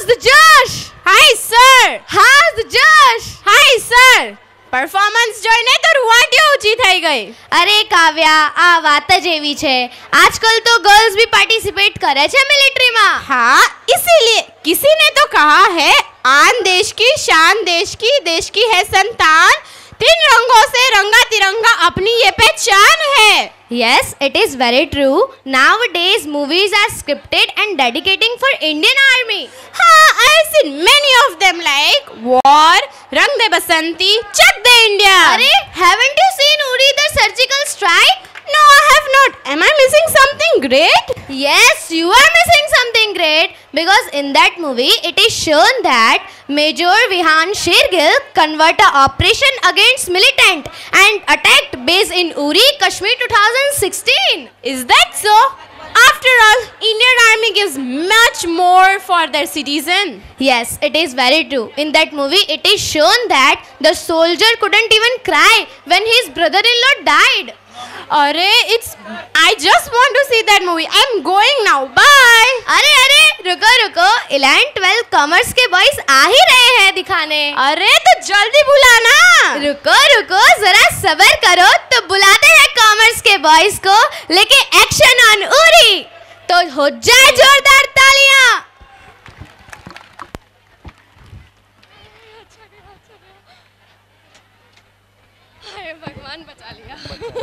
How's the Josh? Hi sir. How's the Josh? Hi sir. Performance જોઈને તો રૂવાટીઓ ઊંચી થઈ ગઈ. અરે કાવ્યા, આ વાત જ એવી છે. આજકલ તો ગર્લ્સ भी पार्टिसिपेट करे છે મિલિટરીમાં. हाँ, इसीलिए किसी ने तो कहा है आन देश की शान देश की है संतान, 3 रंगों से रंगा तिरंगा अपनी ये पहचान है. Yes, it is very true. Nowadays movies are scripted and dedicating for Indian Army. हाँ, I have seen many of them like War, Rang De Basanti, Chak De India. अरे, haven't you seen Uri the Surgical Strike? No, I have not. Am I missing something great? Yes, you are missing something great, because in that movie it is shown that Major Vihan Shergill conducted an operation against militant and attacked base in Uri, Kashmir 2016. Is that so? After all, Indian Army gives much more for their citizen. Yes, it is very true. In that movie it is shown that the soldier couldn't even cry when his brother-in-law died. अरे I just want to see that movie. I'm going now. Bye. अरे रुको 11-12 commerce के boys आ ही रहे हैं दिखाने. अरे तो जल्दी बुलाना. रुको जरा सब्र करो, तो बुलाते हैं कॉमर्स के बॉयज को लेके एक्शन ऑन उरी. तो हो जाए जोरदार तालियां. भगवान बचा लिया.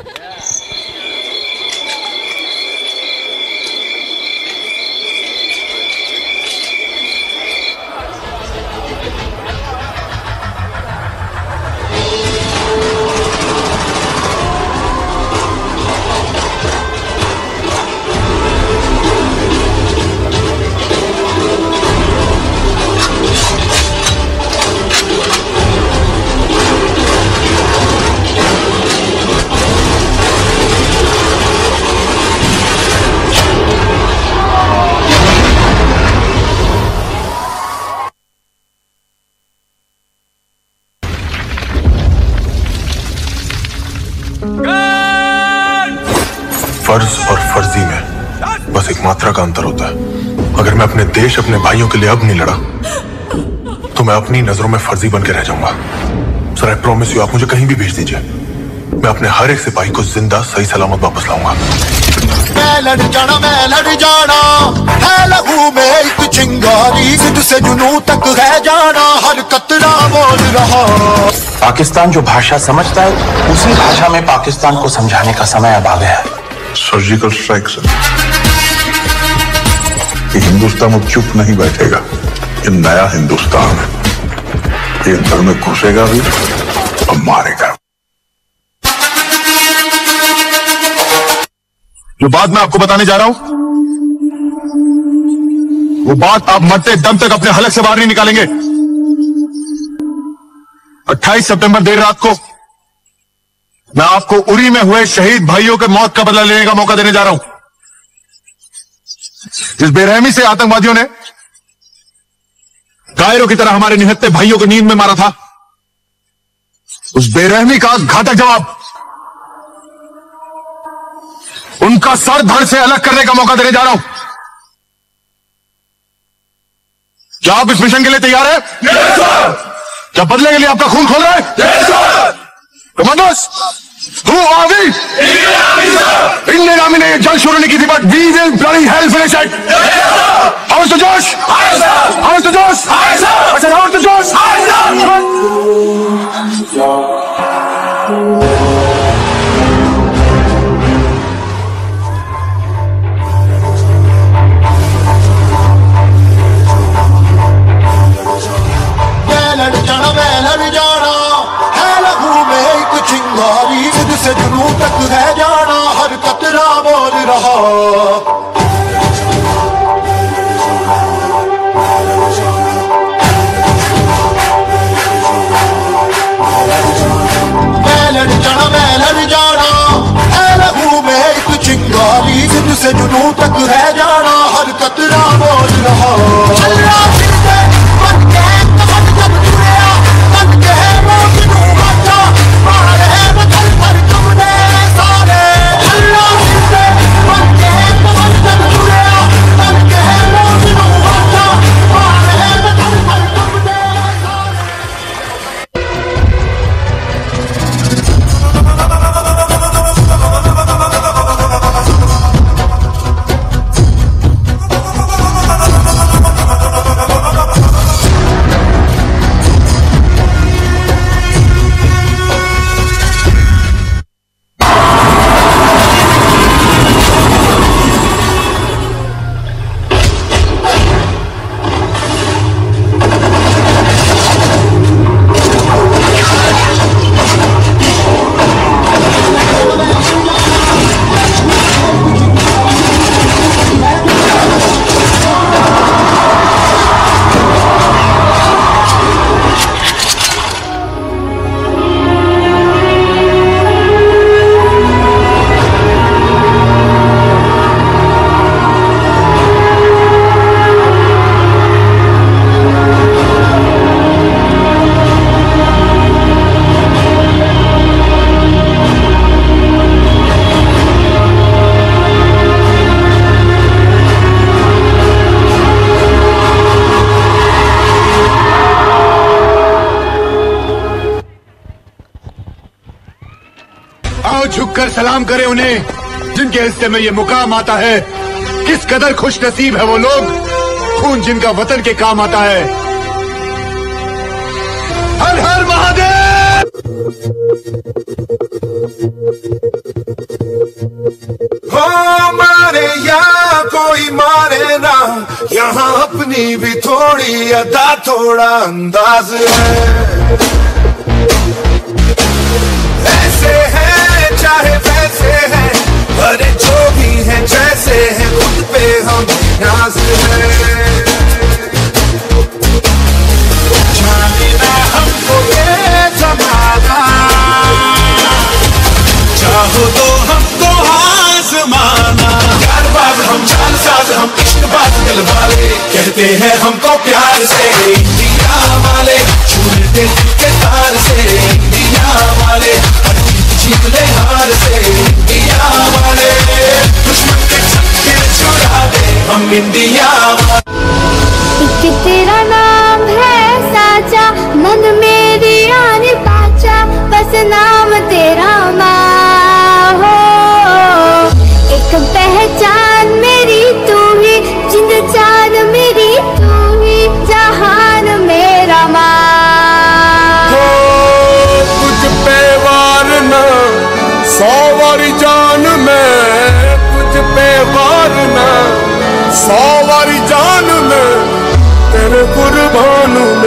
फर्ज और फर्जी में बस एक मात्रा का अंतर होता है. अगर मैं अपने देश, अपने भाइयों के लिए अब नहीं लड़ा, तो मैं अपनी नजरों में फर्जी बन के रह जाऊंगा. सर, आई प्रॉमिस यू, आप मुझे कहीं भी भेज दीजिए, मैं अपने हर एक सिपाही को जिंदा सही सलामत वापस लाऊंगा. मैं लड़ जाना है लहू में एक चिंगारी, जिद से जुनून तक है जाना, हर कतरा बोल रहा. पाकिस्तान जो भाषा समझता है, उसी भाषा में पाकिस्तान को समझाने का समय अब आ गया है. Surgical strike sir. ये हिंदुस्तान अब चुप नहीं बैठेगा. ये नया हिंदुस्तान है. ये घर में घुसेगा भी और मारेगा. जो बात मैं आपको बताने जा रहा हूं, वो बात आप मरते दम तक अपने हलक से बाहर नहीं निकालेंगे. 28 सितंबर देर रात को मैं आपको उरी में हुए शहीद भाइयों के मौत का बदला लेने का मौका देने जा रहा हूं. जिस बेरहमी से आतंकवादियों ने कायरों की तरह हमारे निहत्थे भाइयों को नींद में मारा था, उस बेरहमी का घातक जवाब उनका सर धड़ से अलग करने का मौका देने जा रहा हूं. क्या आप इस मिशन के लिए तैयार हैं? yes, sir! क्या बदले के लिए आपका खून खोल रहे हैं? yes, sir! Commandos, who are we? Indian Army, sir! Indian Army ने जंग शुरू नहीं की थी, but we will bloody hell finish it. Yes, sir! How's the Josh? Hi, sir! How's the Josh? Hi, sir! I said, how's the Josh? Hi, sir! मैं लड़ जाना है लहू में एक चिंगारी, जिद से जुनून तक है जाना, हर कतरा बोल रहा. मैं लड़ जाना है लहू में एक चिंगारी, जिद से जुनून तक है जाना, हर कतरा बोल रहा. झुककर सलाम करें उन्हें जिनके हिस्से में ये मुकाम आता है। किस कदर खुश नसीब है वो लोग, खून जिनका वतन के काम आता है। हर हर महादेव। हो मारे या कोई मारे ना, यहाँ अपनी भी थोड़ी अदा थोड़ा अंदाज है। ऐसे है चाहे वैसे है, अरे जो भी है जैसे है, खुद पे हम नाज है। जाने ना हमको ये जमाना, चाहो तो हमको आज़माना। यार बाज हम चाल साज हम इश्क बाज दिल वाले, कहते हैं हमको प्यार से इंडिया वाले, छूटे दिल के तार से इंडिया वाले, हर चीज जीत ले हार से इंडिया वाले, दुश्मन के छक्के छुड़ा दे हम इंडिया वाले। एक तेरा नाम है साचा, मन मेरी आन पाचा, बस नाम तेरा माँ हो। एक पहचान मेरी तू ही, जिंद जान मेरी तू ही, जहान मेरा माँ हो। तुझ पे वार न 100 वारी जान में, तुझ पे वार न 100 वारी जान में, तेरे कुर्बान